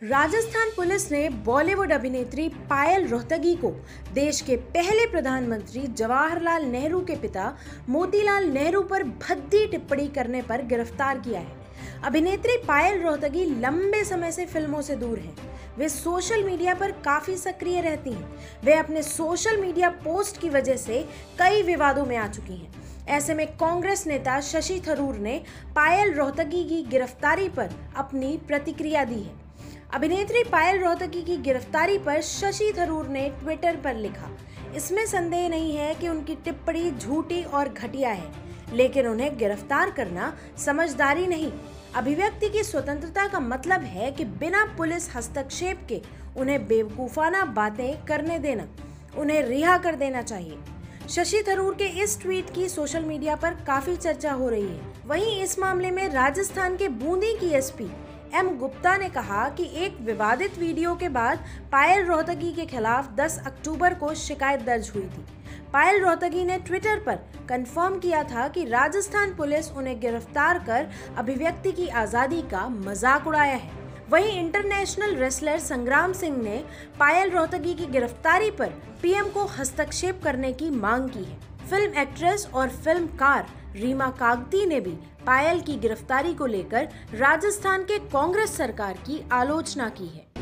Rajasthan police ने बॉलीवुड अभिनेत्री पायल रोहतगी को देश के पहले प्रधानमंत्री जवाहरलाल नेहरू के पिता मोतीलाल नेहरू पर भद्दी टिप्पणी करने पर गिरफ्तार किया है। अभिनेत्री पायल रोहतगी लंबे समय से फिल्मों से दूर हैं। वे सोशल मीडिया पर काफी सक्रिय रहती हैं। वे अपने सोशल मीडिया पोस्ट की वजह से कई विवादों में आ चुकी हैं। ऐसे में कांग्रेस नेता शशि थरूर ने पायल रोहतगी की गिरफ्तारी पर अपनी प्रतिक्रिया दी है। अभिनेत्री पायल रोहतगी की गिरफ्तारी पर शशि थरूर ने ट्विटर पर लिखा, इसमें संदेह नहीं है कि उनकी टिप्पणी झूठी और घटिया है, लेकिन उन्हें गिरफ्तार करना समझदारी नहीं। अभिव्यक्ति की स्वतंत्रता का मतलब है कि बिना पुलिस हस्तक्षेप के उन्हें बेवकूफाना बातें करने देना, उन्हें रिहा कर देना चाहिए। शशि थरूर के इस ट्वीट की सोशल मीडिया पर काफी चर्चा हो रही है। वहीं इस मामले में राजस्थान के बूंदी की एसपी एम गुप्ता ने कहा कि एक विवादित वीडियो के बाद पायल रोहतगी के खिलाफ 10 अक्टूबर को शिकायत दर्ज हुई थी। पायल रोहतगी ने ट्विटर पर कंफर्म किया था कि राजस्थान पुलिस उन्हें गिरफ्तार कर अभिव्यक्ति की आज़ादी का मजाक उड़ाया है। वहीं इंटरनेशनल रेसलर संग्राम सिंह ने पायल रोहतगी की गिरफ्तारी पर पीएम को हस्तक्षेप करने की मांग की है। फिल्म एक्ट्रेस और फिल्मकार रीमा कागती ने भी पायल की गिरफ्तारी को लेकर राजस्थान के कांग्रेस सरकार की आलोचना की है।